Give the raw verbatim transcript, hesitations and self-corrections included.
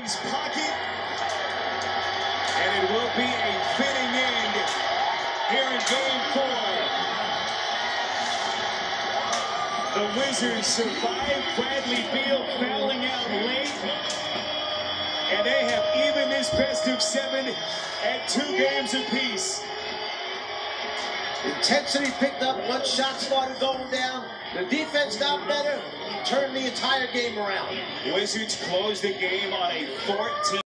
his pocket, and it will be a fitting end here in game four. The Wizards survive Bradley Beal fouling out late, and they have evened this best of seven at two games apiece. Intensity picked up, one shot started going down, the defense got better, turned the entire game around. Wizards closed the game on a fourteen